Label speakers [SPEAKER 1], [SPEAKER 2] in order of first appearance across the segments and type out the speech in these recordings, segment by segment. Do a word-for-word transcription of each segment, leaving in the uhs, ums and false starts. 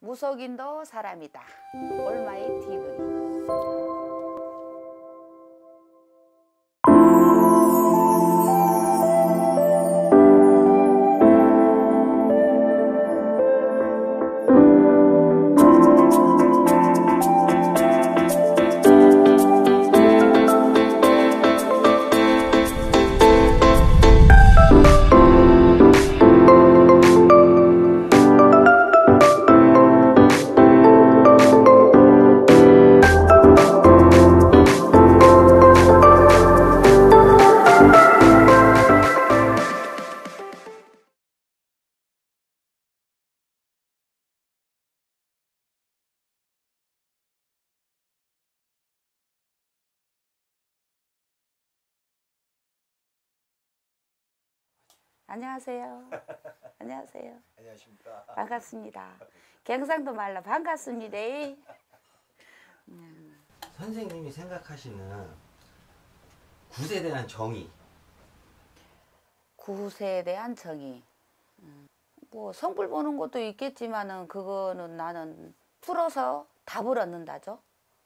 [SPEAKER 1] 무속인도 사람이다. 올마이 티비. 안녕하세요. 안녕하세요.
[SPEAKER 2] 안녕하십니까.
[SPEAKER 1] 반갑습니다. 경상도 말로 반갑습니다. 음.
[SPEAKER 2] 선생님이 생각하시는 굿에 대한 정의.
[SPEAKER 1] 굿에 대한 정의. 음. 뭐 성불 보는 것도 있겠지만은 그거는 나는 풀어서 답을 얻는다죠.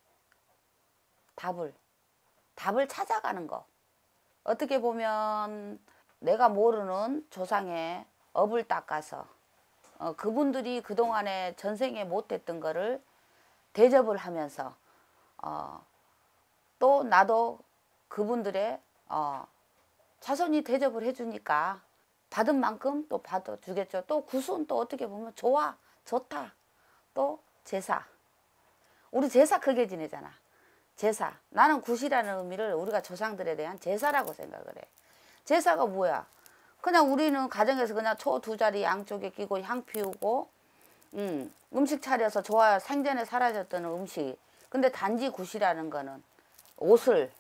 [SPEAKER 1] 답을. 답을 찾아가는 거. 어떻게 보면 내가 모르는 조상의 업을 닦아서 어, 그분들이 그동안에 전생에 못했던 거를 대접을 하면서 어, 또 나도 그분들의 어, 자손이 대접을 해주니까 받은 만큼 또 받아주겠죠. 또 굿은 또 어떻게 보면 좋아, 좋다. 또 제사. 우리 제사 크게 지내잖아. 제사. 나는 굿이라는 의미를 우리가 조상들에 대한 제사라고 생각을 해. 제사가 뭐야? 그냥 우리는 가정에서 그냥 초 두 자리 양쪽에 끼고 향 피우고 음, 음식 차려서 좋아 생전에 사라졌던 음식. 근데 단지 굿이라는 거는 옷을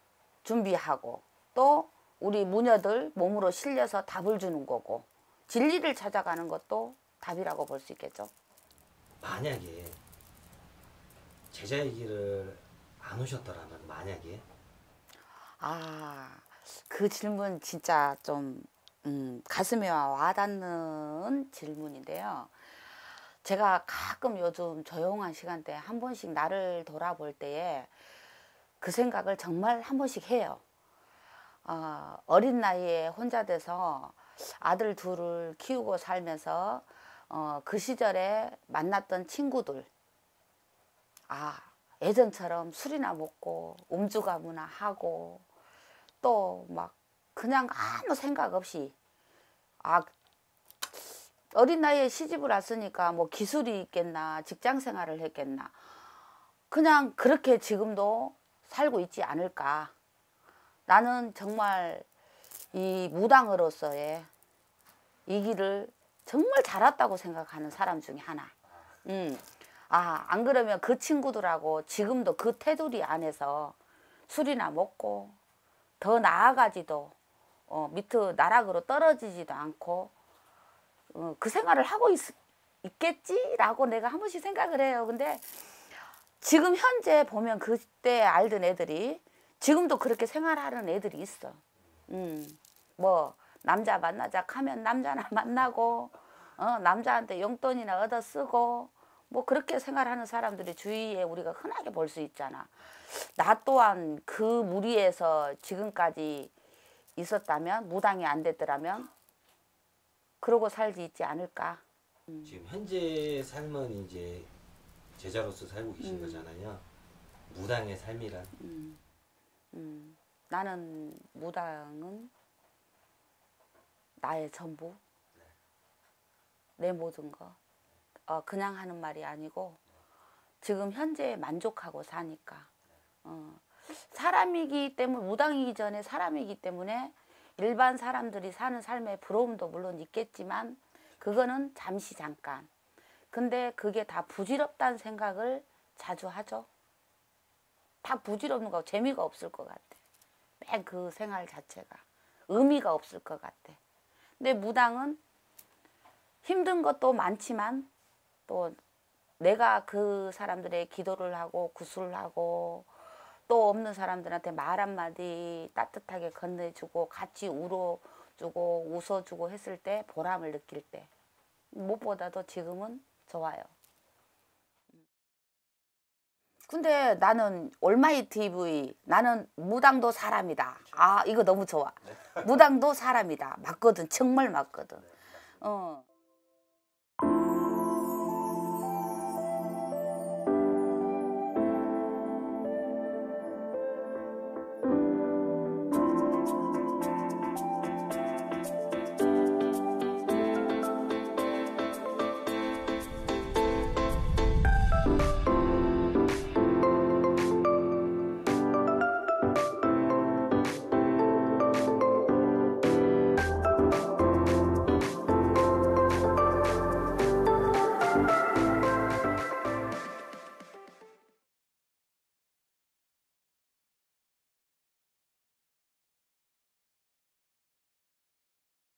[SPEAKER 1] 준비하고 또 우리 무녀들 몸으로 실려서 답을 주는 거고 진리를 찾아가는 것도 답이라고 볼 수 있겠죠.
[SPEAKER 2] 만약에 제자의 길을 안 오셨더라면 만약에
[SPEAKER 1] 아, 그 질문 진짜 좀 음, 가슴에 와닿는 질문인데요. 제가 가끔 요즘 조용한 시간대에 한 번씩 나를 돌아볼 때에 그 생각을 정말 한 번씩 해요. 어, 어린 나이에 혼자 돼서 아들 둘을 키우고 살면서 어, 그 시절에 만났던 친구들, 아, 예전처럼 술이나 먹고 음주가무나 하고 또 막 그냥 아무 생각 없이 아 어린 나이에 시집을 왔으니까 뭐 기술이 있겠나 직장 생활을 했겠나 그냥 그렇게 지금도 살고 있지 않을까. 나는 정말 이 무당으로서의 이 길을 정말 잘 왔다고 생각하는 사람 중에 하나. 음. 아, 안 그러면 그 친구들하고 지금도 그 테두리 안에서 술이나 먹고 더 나아가지도 어, 밑으로 나락으로 떨어지지도 않고 어, 그 생활을 하고 있, 있겠지라고 내가 한 번씩 생각을 해요. 근데 지금 현재 보면 그때 알던 애들이 지금도 그렇게 생활하는 애들이 있어. 음, 뭐 남자 만나자 하면 남자나 만나고 어, 남자한테 용돈이나 얻어 쓰고 뭐 그렇게 생활하는 사람들이 주위에 우리가 흔하게 볼 수 있잖아. 나 또한 그 무리에서 지금까지 있었다면 무당이 안 됐더라면 그러고 살지 있지 않을까. 음.
[SPEAKER 2] 지금 현재 삶은 이제 제자로서 살고 계신
[SPEAKER 1] 음.
[SPEAKER 2] 거잖아요. 무당의 삶이란
[SPEAKER 1] 음. 음. 나는 무당은 나의 전부, 내 모든 거. 어, 그냥 하는 말이 아니고 지금 현재에 만족하고 사니까. 어, 사람이기 때문에 무당이기 전에 사람이기 때문에 일반 사람들이 사는 삶의 부러움도 물론 있겠지만 그거는 잠시 잠깐. 근데 그게 다 부질없다는 생각을 자주 하죠. 다 부질없는 거 재미가 없을 것 같아. 맨 그 생활 자체가 의미가 없을 것 같아. 근데 무당은 힘든 것도 많지만 또 내가 그 사람들의 기도를 하고 구슬을 하고 또 없는 사람들한테 말 한마디 따뜻하게 건네주고 같이 울어주고 웃어주고 했을 때 보람을 느낄 때 무엇보다도 지금은 좋아요. 근데 나는 올마이 티비 나는 무당도 사람이다. 아 이거 너무 좋아. 무당도 사람이다. 맞거든. 정말 맞거든. 어.